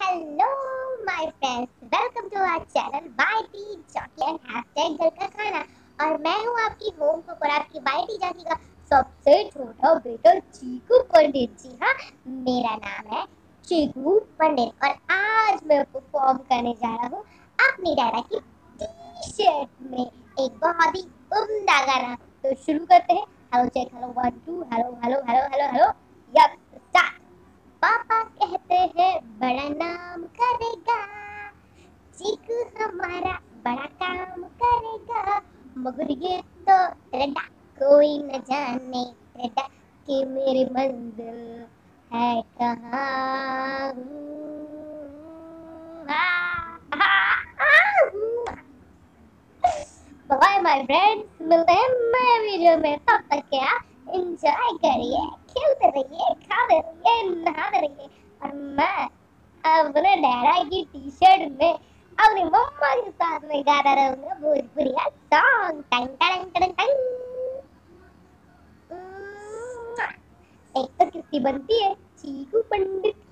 Hello my friends, welcome to our channel YT jockey and hashtag घर का खाना। और मैं हूँ आपकी होम कुक और आपकी वाईटी जॉकी का सबसे छोटा बेटा चीकू पंडित। जी हाँ, मेरा नाम है चीकू पंडित और आज मैं परफॉर्म करने जा रहा हूँ अपनी डैडा की टी शर्ट में एक बहुत ही उम्दा गाना। तो शुरू करते हैं। Hello check, hello 1 2, hello hello hello hello hello. Yup, start. पापा कहते हैं बड़ा नाम करेगा, चीकू हमारा बड़ा काम करेगा। मगर ये तो टेढ़ा कोई न जाने, टेढ़ा कि मेरी मंजिल है कहाँ। बाय माय फ्रेंड्स, मिलते हैं नए वीडियो में। तब तक क्या, एंजॉय करिए, खेलते रहिए, खाते रहिए, नहाते रहिए। और मैं अपने डैडा की टी शर्ट में अपनी मम्मा के साथ में गाता रहूंगा भोजपुरी सॉन्ग। टंग टंग टंग टंग। एक तो किसकी बनती है, चीकू पंडित।